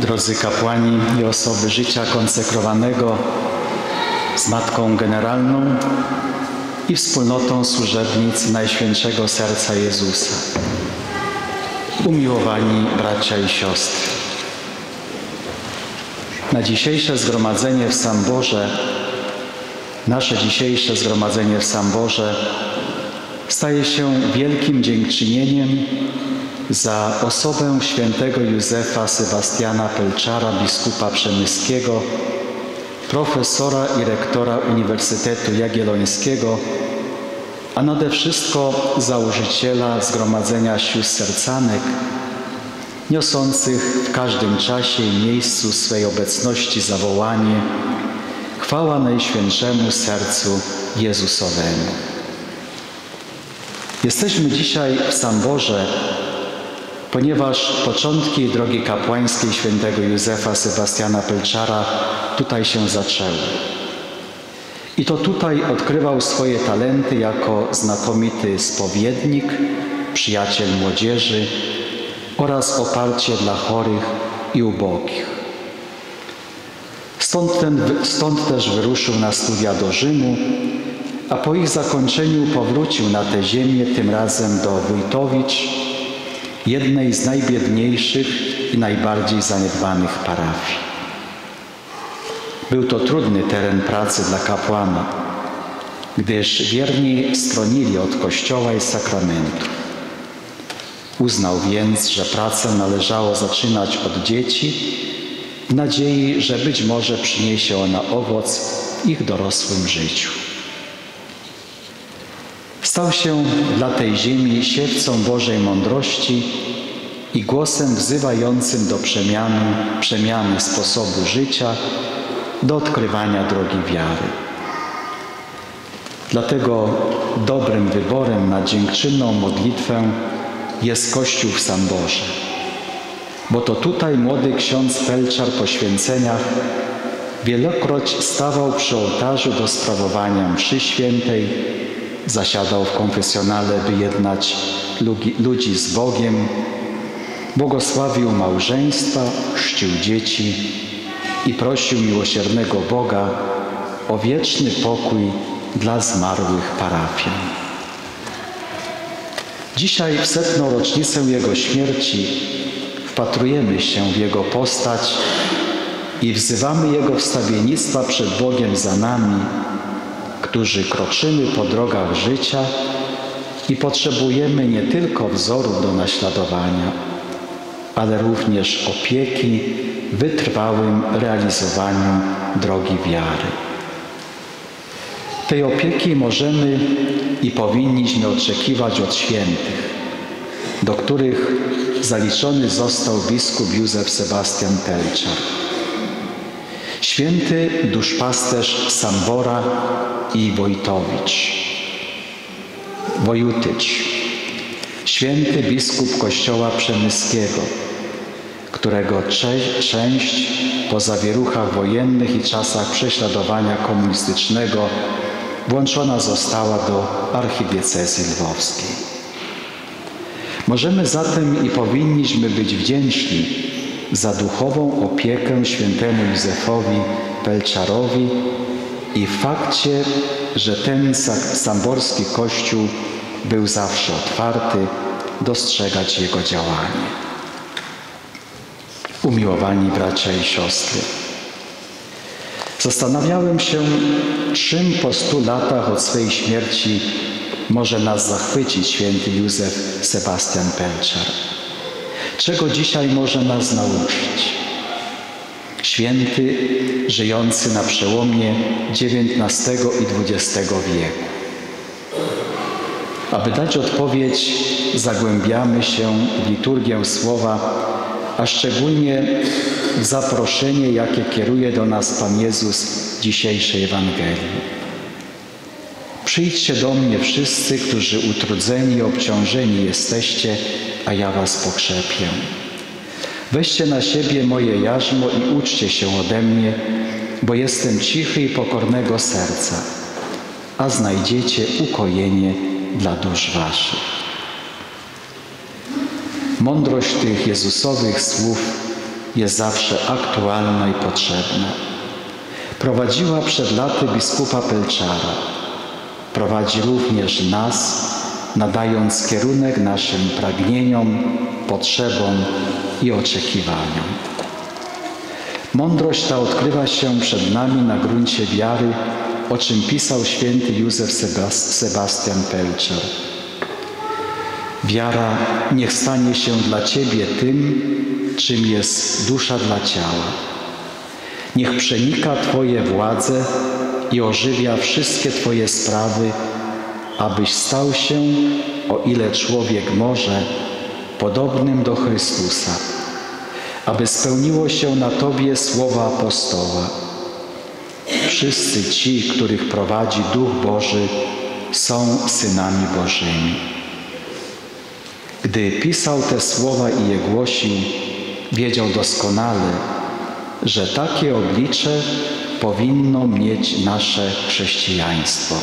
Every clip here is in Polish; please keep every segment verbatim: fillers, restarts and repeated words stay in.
Drodzy kapłani i osoby życia konsekrowanego z Matką Generalną i wspólnotą służebnic Najświętszego Serca Jezusa. Umiłowani bracia i siostry. Na dzisiejsze zgromadzenie w Samborze, nasze dzisiejsze zgromadzenie w Samborze staje się wielkim dziękczynieniem za osobę świętego Józefa Sebastiana Pelczara, biskupa przemyskiego, profesora i rektora Uniwersytetu Jagiellońskiego, a nade wszystko założyciela Zgromadzenia Sióstr Sercanek, niosących w każdym czasie i miejscu swej obecności zawołanie: chwała Najświętszemu Sercu Jezusowemu. Jesteśmy dzisiaj w Samborze, ponieważ początki drogi kapłańskiej świętego Józefa Sebastiana Pelczara tutaj się zaczęły. I to tutaj odkrywał swoje talenty jako znakomity spowiednik, przyjaciel młodzieży oraz oparcie dla chorych i ubogich. Stąd, ten, stąd też wyruszył na studia do Rzymu, a po ich zakończeniu powrócił na tę ziemię, tym razem do Wójtowicz, jednej z najbiedniejszych i najbardziej zaniedbanych parafii. Był to trudny teren pracy dla kapłana, gdyż wierni stronili od Kościoła i sakramentów. Uznał więc, że pracę należało zaczynać od dzieci, w nadziei, że być może przyniesie ona owoc w ich dorosłym życiu. Stał się dla tej ziemi siewcą Bożej mądrości i głosem wzywającym do przemiany, przemiany sposobu życia, do odkrywania drogi wiary. Dlatego dobrym wyborem na dziękczynną modlitwę jest Kościół w Samborze, bo to tutaj młody ksiądz Pelczar po święceniach wielokroć stawał przy ołtarzu do sprawowania mszy świętej, zasiadał w konfesjonale, by jednać ludzi z Bogiem, błogosławił małżeństwa, chrzcił dzieci i prosił miłosiernego Boga o wieczny pokój dla zmarłych parafian. Dzisiaj w setną rocznicę Jego śmierci wpatrujemy się w Jego postać i wzywamy Jego wstawiennictwa przed Bogiem za nami, którzy kroczymy po drogach życia i potrzebujemy nie tylko wzorów do naśladowania, ale również opieki w wytrwałym realizowaniu drogi wiary. Tej opieki możemy i powinniśmy oczekiwać od świętych, do których zaliczony został biskup Józef Sebastian Pelczar. Święty duszpasterz Sambora i Wojtowicz, Wojutycz, święty biskup Kościoła Przemyskiego, którego część po zawieruchach wojennych i czasach prześladowania komunistycznego włączona została do archidiecezji lwowskiej. Możemy zatem i powinniśmy być wdzięczni za duchową opiekę świętemu Józefowi Pelczarowi i w fakcie, że ten samborski Kościół był zawsze otwarty dostrzegać jego działanie. Umiłowani bracia i siostry, zastanawiałem się, czym po stu latach od swej śmierci może nas zachwycić święty Józef Sebastian Pelczar. Czego dzisiaj może nas nauczyć? Święty żyjący na przełomie dziewiętnastego i dwudziestego wieku. Aby dać odpowiedź, zagłębiamy się w liturgię słowa, a szczególnie w zaproszenie, jakie kieruje do nas Pan Jezus w dzisiejszej Ewangelii. Przyjdźcie do mnie wszyscy, którzy utrudzeni i obciążeni jesteście, a ja was pokrzepię. Weźcie na siebie moje jarzmo i uczcie się ode mnie, bo jestem cichy i pokornego serca, a znajdziecie ukojenie dla dusz waszych. Mądrość tych Jezusowych słów jest zawsze aktualna i potrzebna. Prowadziła przed laty biskupa Pelczara. Prowadzi również nas, nadając kierunek naszym pragnieniom, potrzebom i oczekiwaniom. Mądrość ta odkrywa się przed nami na gruncie wiary, o czym pisał święty Józef Sebastian Pelczar. Wiara niech stanie się dla Ciebie tym, czym jest dusza dla ciała. Niech przenika Twoje władze i ożywia wszystkie Twoje sprawy, abyś stał się, o ile człowiek może, podobnym do Chrystusa, aby spełniło się na Tobie słowa apostoła. Wszyscy ci, których prowadzi Duch Boży, są synami Bożymi. Gdy pisał te słowa i je głosił, wiedział doskonale, że takie oblicze powinno mieć nasze chrześcijaństwo.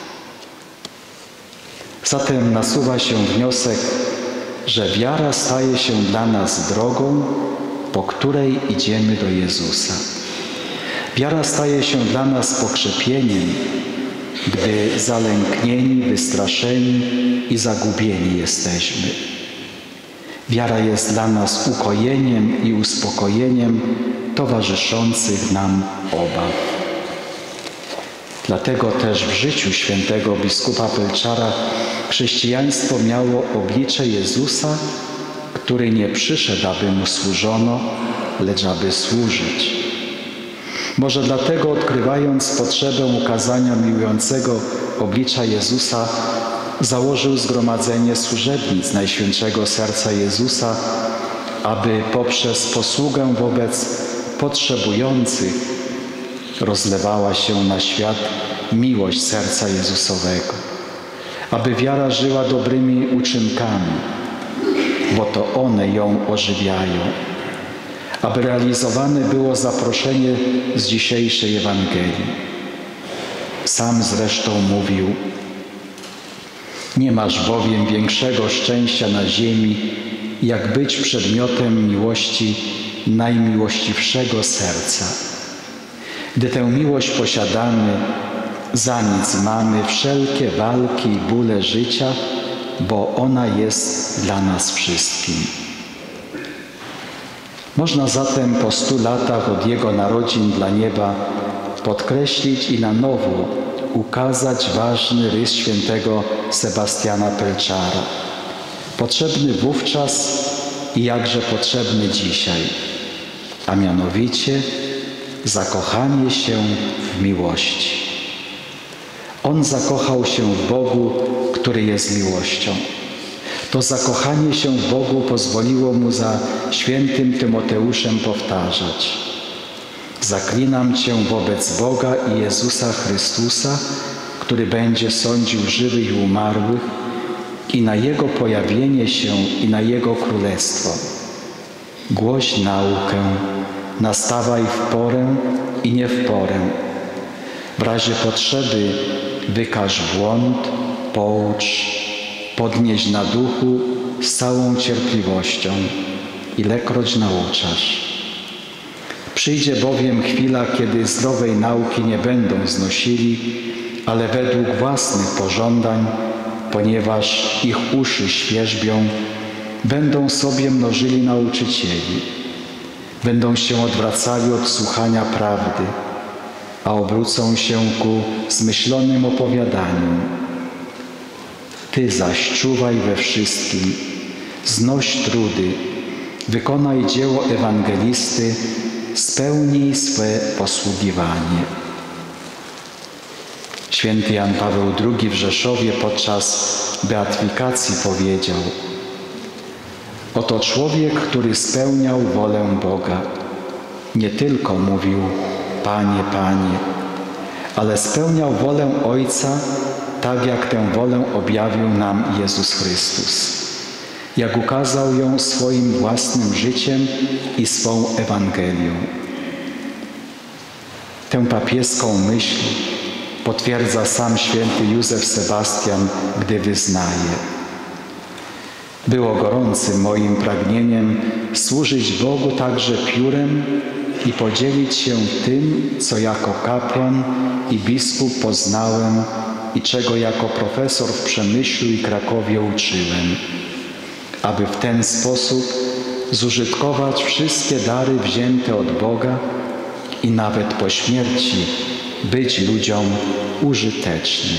Zatem nasuwa się wniosek, że wiara staje się dla nas drogą, po której idziemy do Jezusa. Wiara staje się dla nas pokrzepieniem, gdy zalęknieni, wystraszeni i zagubieni jesteśmy. Wiara jest dla nas ukojeniem i uspokojeniem towarzyszących nam obaw. Dlatego też w życiu świętego biskupa Pelczara chrześcijaństwo miało oblicze Jezusa, który nie przyszedł, aby Mu służono, lecz aby służyć. Może dlatego, odkrywając potrzebę ukazania miłującego oblicza Jezusa, założył zgromadzenie służebnic Najświętszego Serca Jezusa, aby poprzez posługę wobec potrzebujących rozlewała się na świat miłość Serca Jezusowego, aby wiara żyła dobrymi uczynkami, bo to one ją ożywiają, aby realizowane było zaproszenie z dzisiejszej Ewangelii. Sam zresztą mówił: nie masz bowiem większego szczęścia na ziemi, jak być przedmiotem miłości najmiłościwszego serca. Gdy tę miłość posiadamy, za nic mamy wszelkie walki i bóle życia, bo ona jest dla nas wszystkim. Można zatem po stu latach od Jego narodzin dla nieba podkreślić i na nowo ukazać ważny rys świętego Sebastiana Pelczara, potrzebny wówczas i jakże potrzebny dzisiaj, a mianowicie zakochanie się w miłości. On zakochał się w Bogu, który jest miłością. To zakochanie się w Bogu pozwoliło mu za świętym Tymoteuszem powtarzać: zaklinam Cię wobec Boga i Jezusa Chrystusa, który będzie sądził żywych i umarłych, i na Jego pojawienie się i na Jego królestwo. Głoś naukę, nastawaj w porę i nie w porę. W razie potrzeby wykaż błąd, poucz, podnieś na duchu z całą cierpliwością, ilekroć nauczasz. Przyjdzie bowiem chwila, kiedy zdrowej nauki nie będą znosili, ale według własnych pożądań, ponieważ ich uszy świerzbią, będą sobie mnożyli nauczycieli, będą się odwracali od słuchania prawdy, a obrócą się ku zmyślonym opowiadaniom. Ty zaś czuwaj we wszystkim, znoś trudy, wykonaj dzieło ewangelisty, spełnij swe posługiwanie. Święty Jan Paweł drugi w Rzeszowie podczas beatyfikacji powiedział: oto człowiek, który spełniał wolę Boga, nie tylko mówił Panie, Panie, ale spełniał wolę Ojca, tak jak tę wolę objawił nam Jezus Chrystus, jak ukazał ją swoim własnym życiem i swą Ewangelią. Tę papieską myśl potwierdza sam święty Józef Sebastian, gdy wyznaje: Było gorącym moim pragnieniem służyć Bogu także piórem i podzielić się tym, co jako kapłan i biskup poznałem i czego jako profesor w Przemyślu i Krakowie uczyłem, aby w ten sposób zużytkować wszystkie dary wzięte od Boga i nawet po śmierci być ludziom użyteczny.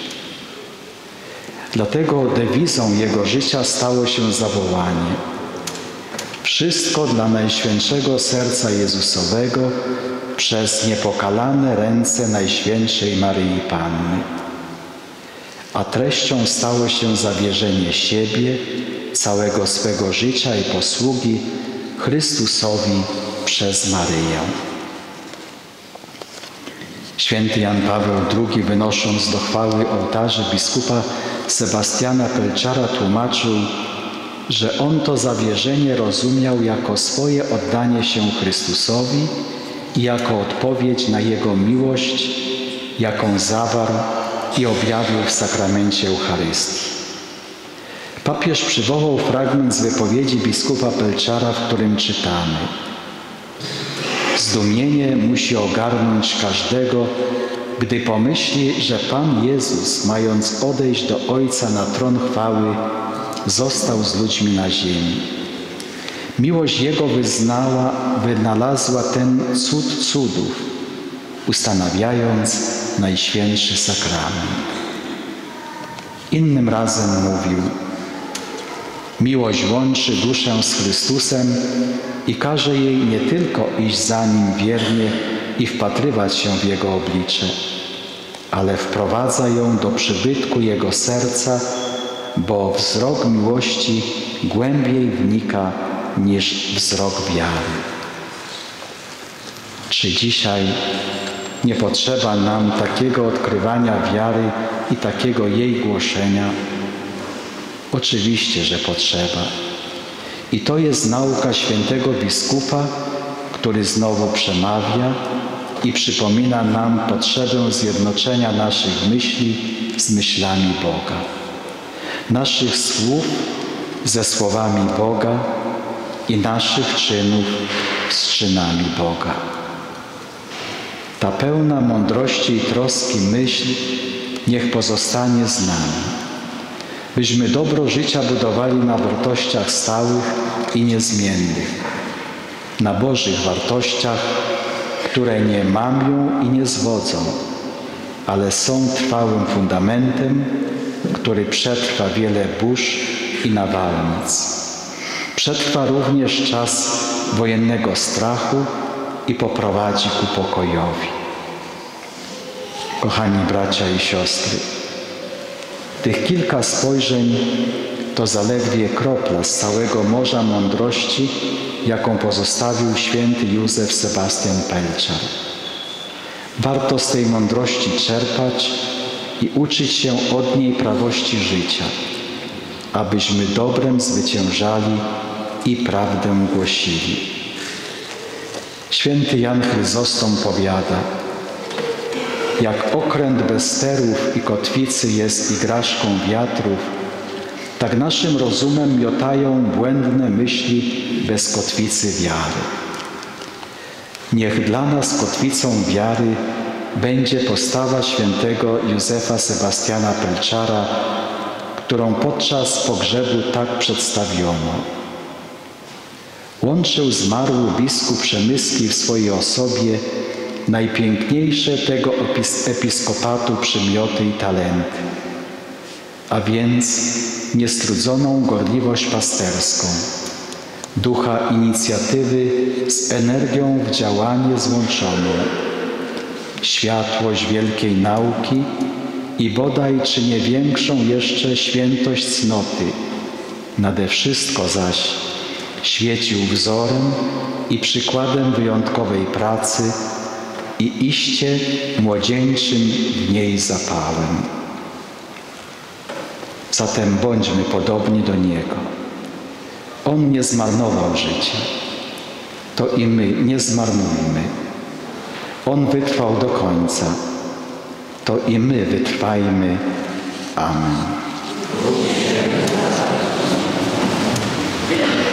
Dlatego dewizą jego życia stało się zawołanie: wszystko dla Najświętszego Serca Jezusowego przez niepokalane ręce Najświętszej Maryi Panny. A treścią stało się zawierzenie siebie, całego swego życia i posługi Chrystusowi przez Maryję. Święty Jan Paweł drugi, wynosząc do chwały ołtarzy biskupa Sebastiana Pelczara, tłumaczył, że on to zawierzenie rozumiał jako swoje oddanie się Chrystusowi i jako odpowiedź na Jego miłość, jaką zawarł i objawił w sakramencie Eucharystii. Papież przywołał fragment z wypowiedzi biskupa Pelczara, w którym czytamy: zdumienie musi ogarnąć każdego, gdy pomyśli, że Pan Jezus, mając odejść do Ojca na tron chwały, został z ludźmi na ziemi. Miłość Jego wyznała, wynalazła ten cud cudów, ustanawiając Najświętszy Sakrament. Innym razem mówił: miłość łączy duszę z Chrystusem i każe jej nie tylko iść za Nim wiernie i wpatrywać się w Jego oblicze, ale wprowadza ją do przybytku Jego serca, bo wzrok miłości głębiej wnika niż wzrok wiary. Czy dzisiaj nie potrzeba nam takiego odkrywania wiary i takiego jej głoszenia? Oczywiście, że potrzeba. I to jest nauka świętego biskupa, który znowu przemawia i przypomina nam potrzebę zjednoczenia naszych myśli z myślami Boga, naszych słów ze słowami Boga i naszych czynów z czynami Boga. Ta pełna mądrości i troski myśl niech pozostanie z nami, byśmy dobro życia budowali na wartościach stałych i niezmiennych, na Bożych wartościach, które nie mamią i nie zwodzą, ale są trwałym fundamentem, który przetrwa wiele burz i nawałnic. Przetrwa również czas wojennego strachu i poprowadzi ku pokojowi. Kochani bracia i siostry, tych kilka spojrzeń to zaledwie kropla z całego morza mądrości, jaką pozostawił święty Józef Sebastian Pelczar. Warto z tej mądrości czerpać i uczyć się od niej prawości życia, abyśmy dobrem zwyciężali i prawdę głosili. Święty Jan Chryzostom powiada: jak okręt bez sterów i kotwicy jest igraszką wiatrów, tak naszym rozumem miotają błędne myśli bez kotwicy wiary. Niech dla nas kotwicą wiary będzie postawa świętego Józefa Sebastiana Pelczara, którą podczas pogrzebu tak przedstawiono. Łączył zmarły biskup przemyski w swojej osobie najpiękniejsze tego episkopatu przymioty i talenty, a więc niestrudzoną gorliwość pasterską, ducha inicjatywy z energią w działanie złączoną, światłość wielkiej nauki i bodaj czy nie większą jeszcze świętość cnoty, nade wszystko zaś świecił wzorem i przykładem wyjątkowej pracy i iście młodzieńczym w niej zapałem. Zatem bądźmy podobni do Niego. On nie zmarnował życia. To i my nie zmarnujmy. On wytrwał do końca. To i my wytrwajmy. Amen. Dziękujemy.